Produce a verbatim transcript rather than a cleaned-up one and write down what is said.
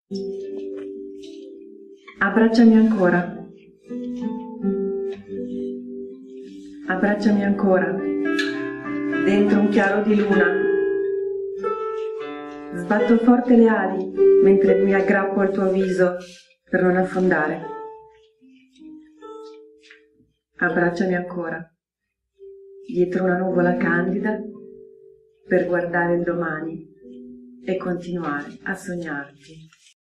Abbracciami ancora. Abbracciami ancora. Dentro un chiaro di luna. Sbatto forte le ali mentre mi aggrappo al tuo viso per non affondare. Abbracciami ancora. Dietro una nuvola candida per guardare il domani e continuare a sognarti.